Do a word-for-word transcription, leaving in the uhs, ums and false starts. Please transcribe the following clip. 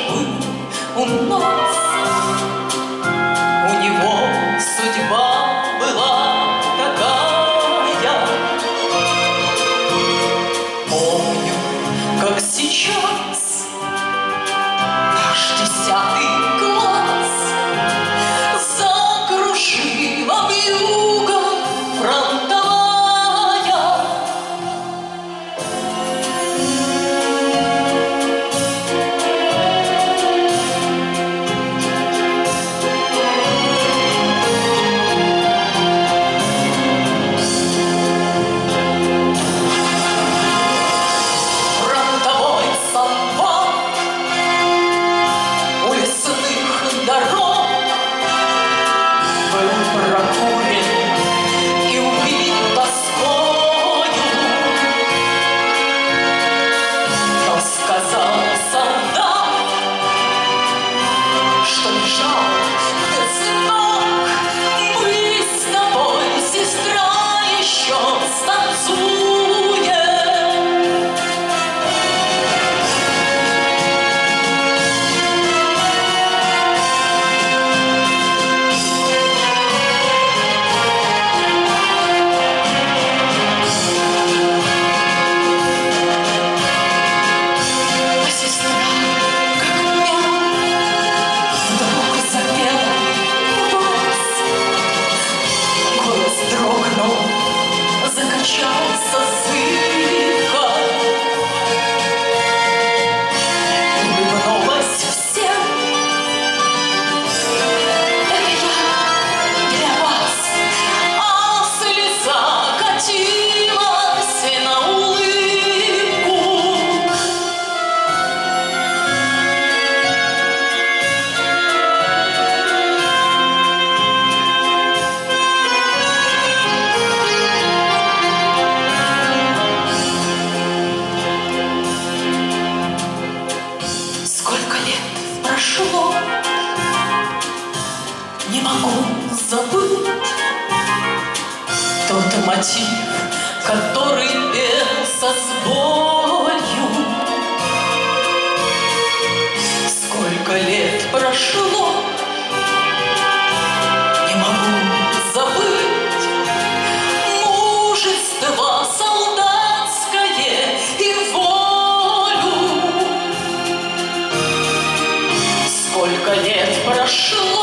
был у нас. У него судьба была такая. Помню, как сейчас наш десятый класс закружила вьюга фронтовая. Закачался сыка, улыбнулась всем. Это я для вас, а слеза катилась на улыбку. Прошло, не могу забыть тот мотив, который пелся с болью. Сколько лет прошло, не могу забыть мужество солдатское и волю. Сколько лет прошло,